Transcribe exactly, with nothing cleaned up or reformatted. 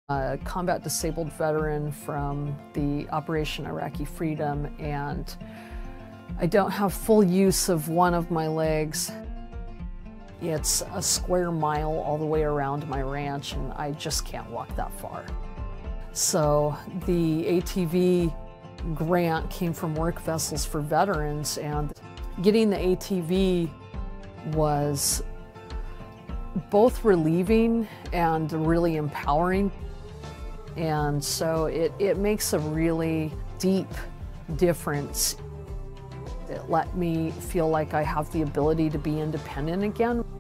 A combat disabled veteran from the Operation Iraqi Freedom, and I don't have full use of one of my legs. It's a square mile all the way around my ranch, and I just can't walk that far. So the A T V grant came from Work Vessels for Veterans, and getting the A T V was both relieving and really empowering. And so it, it makes a really deep difference. It let me feel like I have the ability to be independent again.